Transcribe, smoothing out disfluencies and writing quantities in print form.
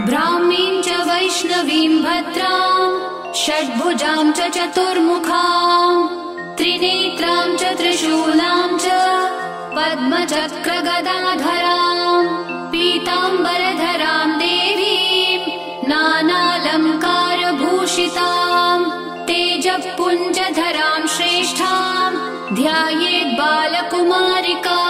ब्राह्मीं च वैष्णवीं भद्रां षड्भुजां च चतुर्मुखां त्रिनेत्रां च त्रिशूलां च पद्मचक्रगदाधरां पीताम्बरधरां देवीं नानालङ्कारभूषितां तेजःपुञ्जधरां श्रेष्ठां ध्यायेत् बालकुमारिका